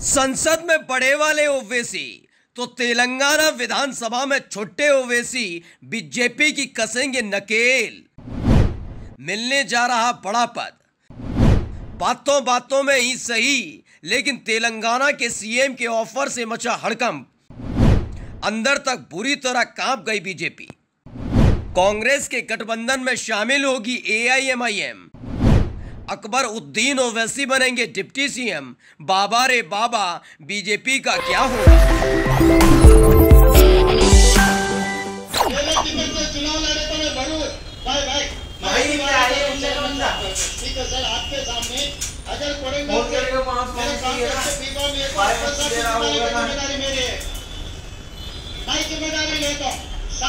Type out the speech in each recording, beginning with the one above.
संसद में बड़े वाले ओवैसी तो तेलंगाना विधानसभा में छोटे ओवैसी बीजेपी की कसेंगे नकेल। मिलने जा रहा बड़ा पद, बातों बातों में ही सही, लेकिन तेलंगाना के सीएम के ऑफर से मचा हड़कंप। अंदर तक बुरी तरह कांप गई बीजेपी। कांग्रेस के गठबंधन में शामिल होगी एआईएमआईएम। अकबर उद्दीन ओवैसी बनेंगे डिप्टी सीएम। बाबा रे बाबा, बीजेपी का क्या होगा? चुनाव लड़े तो मैं भरूर भाई ठीक है सर, आपके सामने अगर जिम्मेदारी मेरी है, मैं जिम्मेदारी लेता हूँ।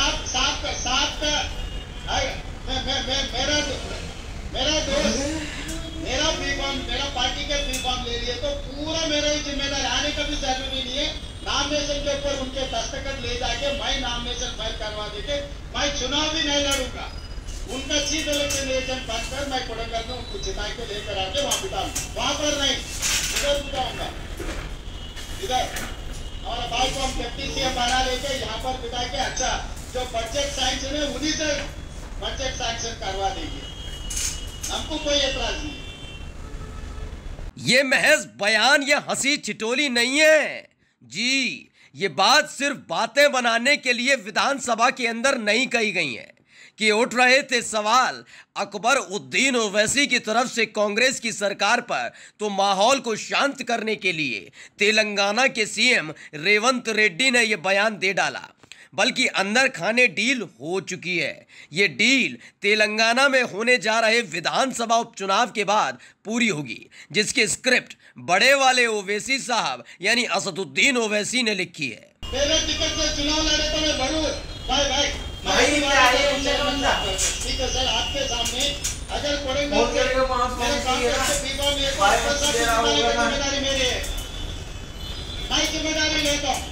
मेरा दोस्त मेरा बीकॉम, मेरा पार्टी के बीकॉम ले लिए तो पूरा मेरा ही जिम्मेदारी। आने का भी जरूरी नहीं है। नामिनेशन के ऊपर उनके दस्तखत ले जाके मैं नामिनेशन फाइल करवा देके मैं चुनाव भी नहीं लड़ूंगा। उनका चीफ इलेक्शन एजेंट बनकर मैं कोडंगल में उनको जिता के लेकर आके वहां बिठाऊं। वहां पर नहीं, इधर बिठाऊंगा। इधर हमारा भाई को हम डिप्टी सीएम बना लेके यहाँ पर बिठा के अच्छा जो बजट सैंक्शन है उन्हीं से बजट सैंक्शन करवा देंगे। हमको कोई एतराज नहीं। ये महज बयान या हंसी छिटोली नहीं है जी। ये बात सिर्फ बातें बनाने के लिए विधानसभा के अंदर नहीं कही गई है कि उठ रहे थे सवाल अकबर उद्दीन ओवैसी की तरफ से कांग्रेस की सरकार पर, तो माहौल को शांत करने के लिए तेलंगाना के सीएम रेवंत रेड्डी ने यह बयान दे डाला। बल्कि अंदर खाने डील हो चुकी है। ये डील तेलंगाना में होने जा रहे विधानसभा उपचुनाव के बाद पूरी होगी, जिसकी स्क्रिप्ट बड़े वाले ओवैसी साहब यानी असदुद्दीन ओवैसी ने लिखी है। मेरे टिकट से चुनाव लड़े तो मैं भरूर भाई ठीक है सर, आपके सामने अगर जिम्मेदारी मेरी है, मैं जिम्मेदारी लेता हूँ।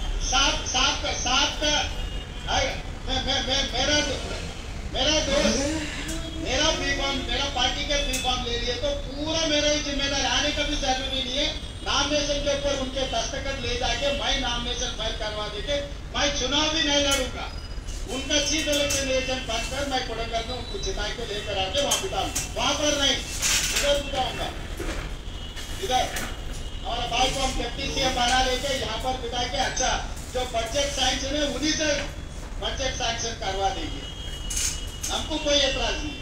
मेरा दोस्त मेरा बीकॉम, मेरा पार्टी के बीकॉम ले लिए तो पूरा मेरा ही जिम्मेदारी। आने का भी जरूरी नहीं है। नामिनेशन के ऊपर उनके दस्तखत ले जाके मैं नामिनेशन फाइल करवा देके मैं चुनाव भी नहीं लड़ूंगा। उनका चीफ इलेक्शन एजेंट बनकर मैं कोडंगल में उनको जिता के लेकर आके वहां बिठाऊं। वहां पर नहीं, इधर बिठाऊंगा। इधर हमारा भाई को हम डिप्टी सीएम बना लेके यहाँ पर बिठा के अच्छा जो बजट सैंक्शन है उन्हीं से बजट सैंक्शन करवा देंगे। हमको कोई एतराज नहीं।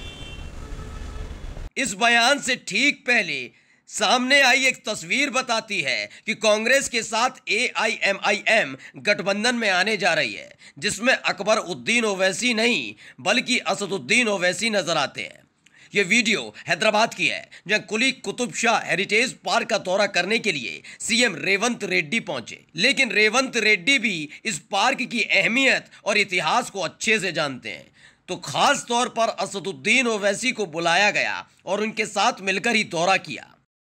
इस बयान से ठीक पहले सामने आई एक तस्वीर बताती है कि कांग्रेस के साथ एआईएमआईएम गठबंधन में आने जा रही है, जिसमें अकबर उद्दीन ओवैसी नहीं बल्कि असदुद्दीन ओवैसी नजर आते हैं। यह वीडियो हैदराबाद की है, जहां कुली कुतुब शाह हेरिटेज पार्क का दौरा करने के लिए सीएम रेवंत रेड्डी पहुंचे। लेकिन रेवंत रेड्डी भी इस पार्क की अहमियत और इतिहास को अच्छे से जानते हैं, तो खास तौर पर असदुद्दीन ओवैसी को बुलाया गया और उनके साथ मिलकर ही दौरा किया।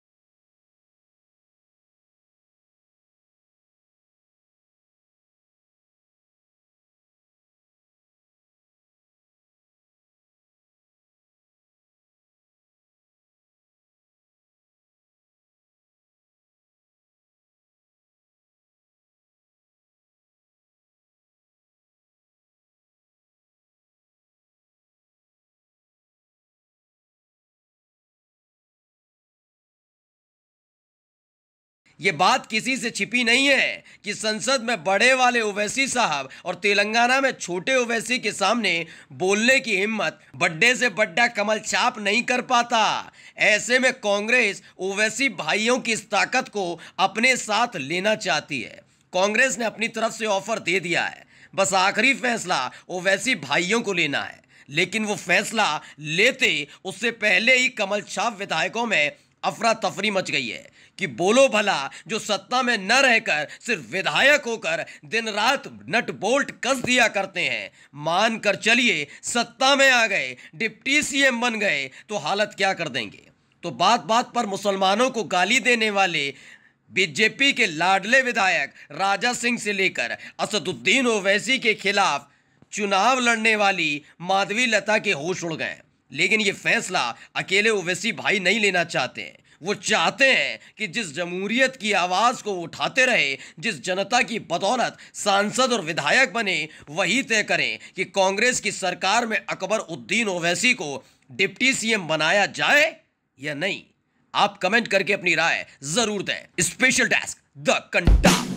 ये बात किसी से छिपी नहीं है कि संसद में बड़े वाले ओवैसी साहब और तेलंगाना में छोटे ओवैसी के सामने बोलने की हिम्मत बड्डे से बड्डा कमल छाप नहीं कर पाता। ऐसे में कांग्रेस ओवैसी भाइयों की इस ताकत को अपने साथ लेना चाहती है। कांग्रेस ने अपनी तरफ से ऑफर दे दिया है, बस आखिरी फैसला ओवैसी भाइयों को लेना है। लेकिन वो फैसला लेते उससे पहले ही कमल छाप विधायकों में अफरा तफरी मच गई है कि बोलो भला, जो सत्ता में न रहकर सिर्फ विधायक होकर दिन रात नट बोल्ट कस दिया करते हैं, मान कर चलिए सत्ता में आ गए, डिप्टी सीएम बन गए तो हालत क्या कर देंगे। तो बात बात पर मुसलमानों को गाली देने वाले बीजेपी के लाडले विधायक राजा सिंह से लेकर असदुद्दीन ओवैसी के खिलाफ चुनाव लड़ने वाली माधवी लता के होश उड़ गए। लेकिन ये फैसला अकेले ओवैसी भाई नहीं लेना चाहते हैं, वो चाहते हैं कि जिस जमहूरियत की आवाज को उठाते रहे, जिस जनता की बदौलत सांसद और विधायक बने, वही तय करें कि कांग्रेस की सरकार में अकबर उद्दीन ओवैसी को डिप्टी सीएम बनाया जाए या नहीं। आप कमेंट करके अपनी राय जरूर दें। स्पेशल डेस्क द कंटा।